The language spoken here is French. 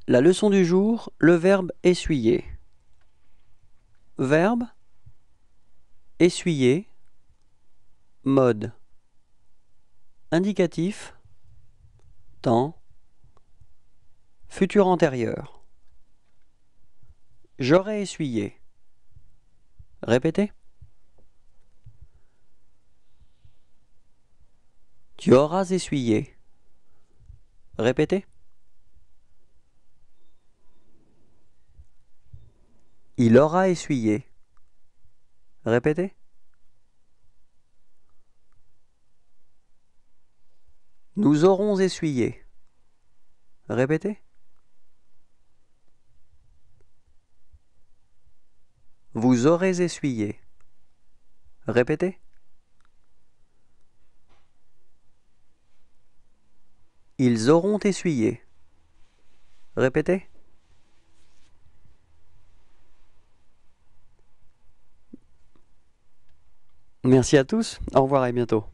La leçon du jour, le verbe essuyer. Verbe, essuyer, mode. Indicatif, temps, futur antérieur. J'aurais essuyé. Répétez. Tu auras essuyé. Répétez. Il aura essuyé. Répétez. Nous aurons essuyé. Répétez. Vous aurez essuyé. Répétez. Ils auront essuyé. Répétez. Merci à tous, au revoir et à bientôt.